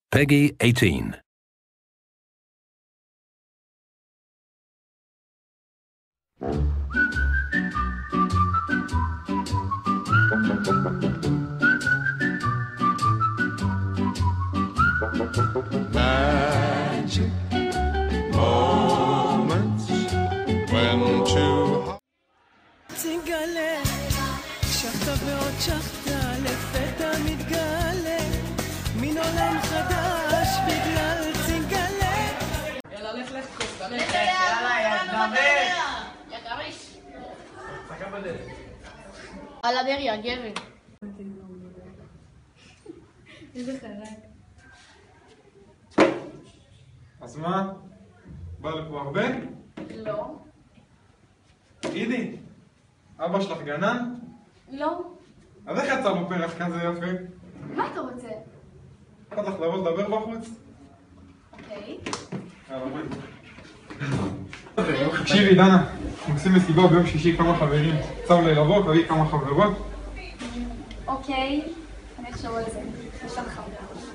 Peggy 18. Magic moments when two תגלה, שחת ועוד שחתה, לפתע מתגלה, מן עולם חדש בגלל תגלה. יאללה, לך כוס, יאללה, דבר. יא גריש. שחקה בדלת. על הדרך, יא גבר. איזה חלק. אז מה? בא לפה הרבה? לא. תגידי, אבא שלך גנן? לא. אז איך יצא לו פרח כזה יפה? מה אתה רוצה? יכולת לך לבוא לדבר בחוץ? אוקיי. יאללה, ביי. תקשיבי דנה, אנחנו עושים מסיבה ביום שישי כמה חברים. צר לי לבוא, תביא כמה חברות. אוקיי. אני אחשוב על זה. יש לך חבר.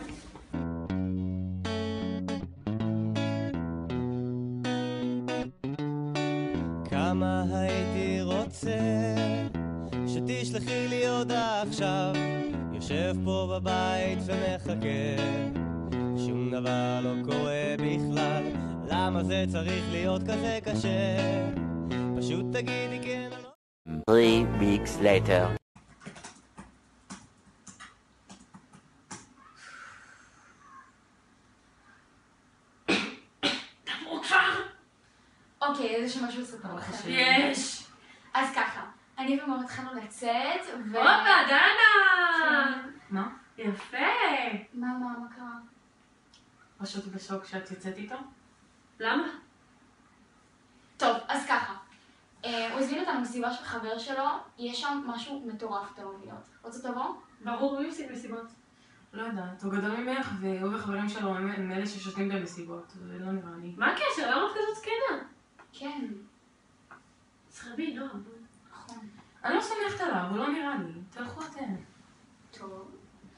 כמה הייתי רוצה שתשלחי לי עוד עכשיו, יושב פה בבית ומחכה, שום דבר לא קורה בכלל, למה זה צריך להיות כזה קשה? פשוט תגידי כן או לא. 3 weeks later. אוקיי, איזה שמשהו לספר לכם. יש! אז ככה, אני ומור התחלנו לצאת ו... הופה, דנה! מה? יפה! מה קרה? פשוט בשוק שאת יוצאת איתו? למה? טוב, אז ככה. הוא הזמין אותנו מסיבה של חבר שלו, יש שם משהו מטורף תאומיות. רוצה תבוא? ברור, מי עושים מסיבות? לא יודעת, הוא גדול ממך והוא וחברים שלו הם אלה ששותים במסיבות, זה לא נראה לי. מה הקשר? למה את כזאת זקנה? כן. סחרבי, לא. נכון. אני לא סומכת עליו, הוא לא נראה לי. תלכו אתם. טוב.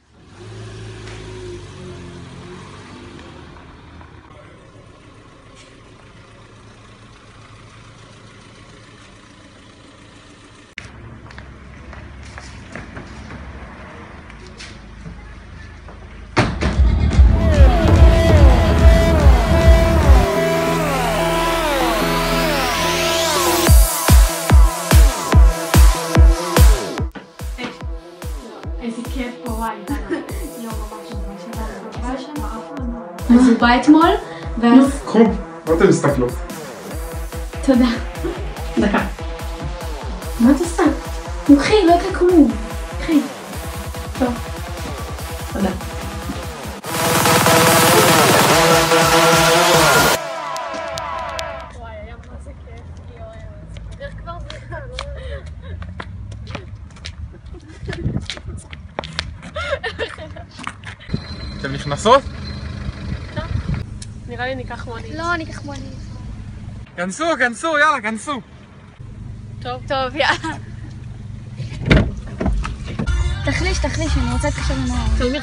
אז הוא בא אתמול, ואז... קחו, לא תסתכלו. תודה. דקה. מה את עושה? קחי, לא יקרה כלום. קחי. טוב. תודה. וואי, היה מה זה כיף. איך כבר זה? אתם נכנסות? נראה לי ניקח מונית. לא, אני אקח מונית. כנסו, יאללה, כנסו. טוב, יאללה. תחליש, אני רוצה להתקשר לנוער. תלמיר.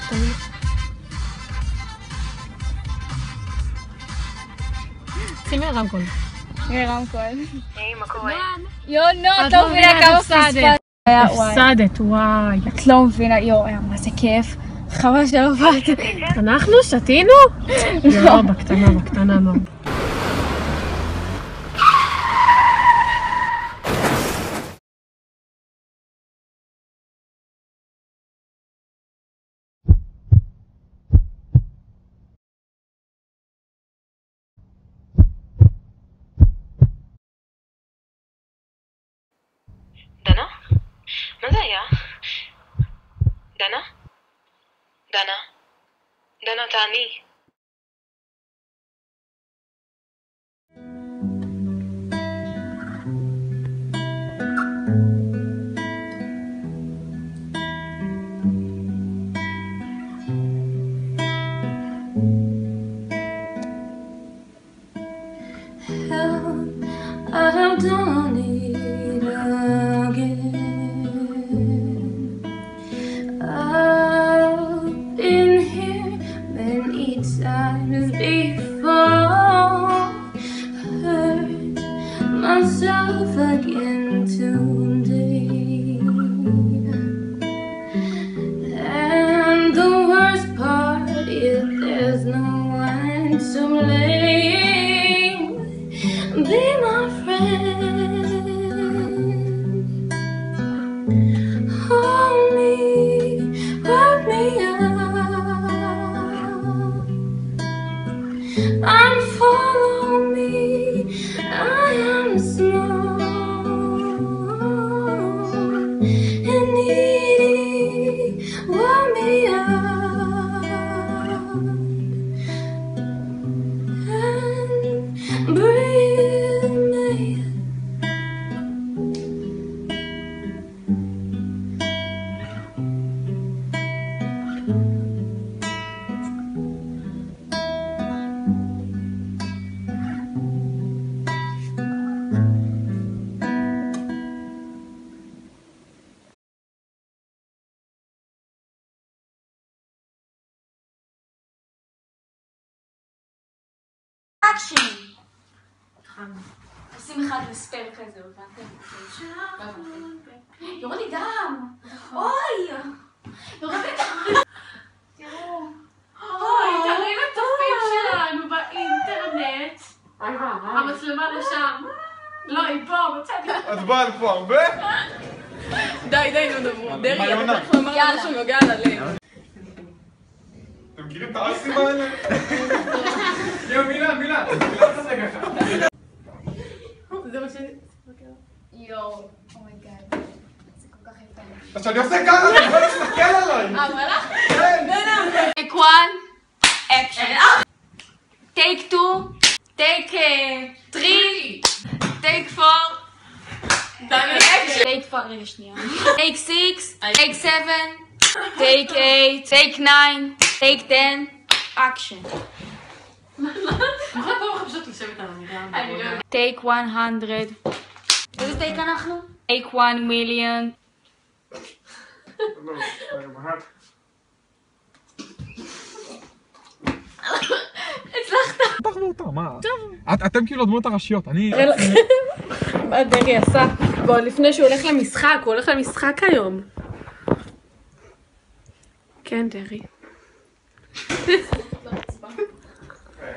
שימי רמקול. היי, מה קורה? את לא מבינה כמה פספסת. הפסדת, וואי. את לא מבינה, היה מה זה כיף. חבל שלא באת. אנחנו שתינו? לא, בקטנה מאוד. דנה? מה זה היה? דנה? דנה, תעני. I have done it again. I've been here many times before. Hurt myself again today. And the worst part is there's no one to blame. Be my friend. Hold me, wrap me up, and follow me. I am small and needy. Warm me up and breathe me. אקשן! עושים אחד לספייר כזה, הבנתם? יורד לי דם! אוי! יורד לי דם! תראו! אוי, תראי לצופים שלנו באינטרנט. המצלמה לשם. לא, היא פה, בצד. את באה לפה הרבה? די, נו דברו. דרי, אתה צריך לומר משהו נוגע ללב. אתם מכירים את האסים האלה? מילה, תעשה ככה. זה מה ש... יואו, אומייגאד. זה כל כך יפה. אז שאני עושה ככה, אתה יכול להסתכל עליי. וואלה? כן. Take 1, action. Take 2, take 3, take 4. Take 4, רגע שנייה. Take 6, take 7, take 8, take 9, take 10, action. מה פה פשוט לשבת על המילה? Take 100. איזה טייק אנחנו? Take 1,000,000. הצלחת. פתחנו אותה, מה? אתם כאילו הדמות הראשיות, אני... מה דרי עשה? ועוד לפני שהוא הולך למשחק, הוא הולך למשחק היום. כן, דרי.